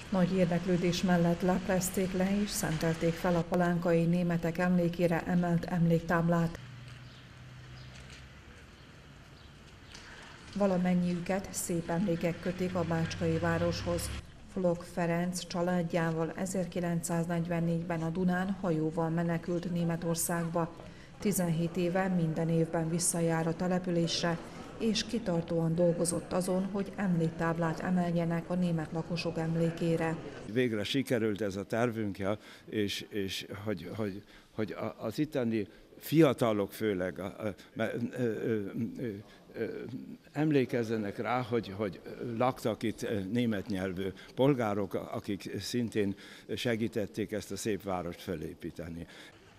Nagy érdeklődés mellett leplezték le és szentelték fel a palánkai németek emlékére emelt emléktáblát. Valamennyiüket szép emlékek kötik a bácskai városhoz. Flok Ferenc családjával 1944-ben a Dunán hajóval menekült Németországba. 17 éve minden évben visszajár a településre, és kitartóan dolgozott azon, hogy emléktáblát emeljenek a német lakosok emlékére. Végre sikerült ez a tervünk, és hogy az itteni fiatalok főleg emlékezzenek rá, hogy laktak itt német nyelvű polgárok, akik szintén segítették ezt a szép várost felépíteni.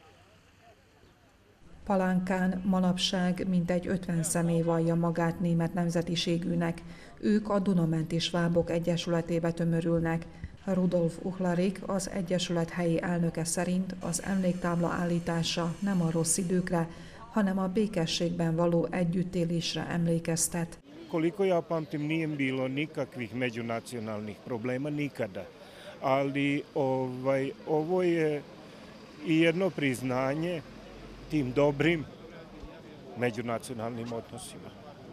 Palánkán manapság mintegy 50 személy vallja magát német nemzetiségűnek. Ők a Dunamenti Svábok Egyesületébe tömörülnek. Rudolf Uchlarik, az Egyesület helyi elnöke szerint az emléktábla állítása nem a rossz időkre, hanem a békességben való együttélésre emlékeztet. Koliko ja pamtim, nije bilo nikakvih međunacionalnih problema nikada, ali ovo je i jedno priznanje tim dobrim međunacionalnim odnosima.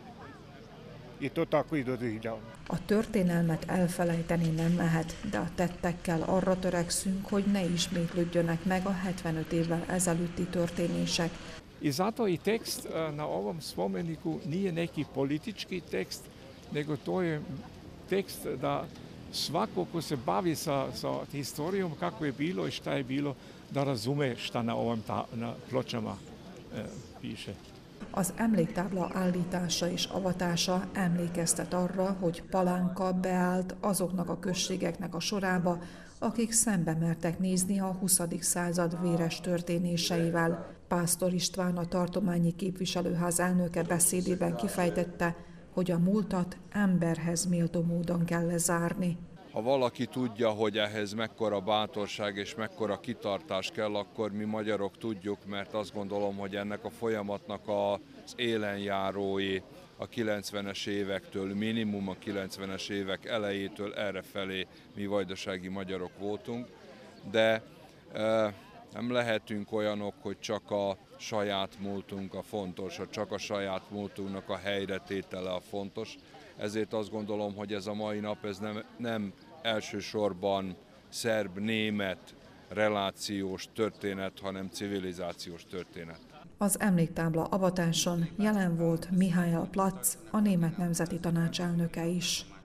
I to tako i doživljavam. A történelmet elfelejteni nem lehet, de a tettekkel arra törekszünk, hogy ne ismétlődjönek meg a 75 évvel ezelőtti történések. I zato i tekst na ovom spomeniku nije neki politički tekst, nego to je tekst da svako ko se bavi sa historijom, kako je bilo i šta je bilo, da razume šta na pločama piše. Az emléktábla állítása és avatása emlékeztet arra, hogy Palánka beállt azoknak a községeknek a sorába, akik szembe mertek nézni a 20. század véres történéseivel. Pásztor István, a tartományi képviselőház elnöke beszédében kifejtette, hogy a múltat emberhez méltó módon kell lezárni. Ha valaki tudja, hogy ehhez mekkora bátorság és mekkora kitartás kell, akkor mi magyarok tudjuk, mert azt gondolom, hogy ennek a folyamatnak az élenjárói a 90-es évektől, minimum a 90-es évek elejétől errefelé mi vajdasági magyarok voltunk, de nem lehetünk olyanok, hogy csak a saját múltunk a fontos, hogy csak a saját múltunknak a helyretétele a fontos. Ezért azt gondolom, hogy ez a mai nap ez nem elsősorban szerb-német relációs történet, hanem civilizációs történet. Az emléktábla avatáson jelen volt Mihály Platz, a Német Nemzeti Tanács elnöke is.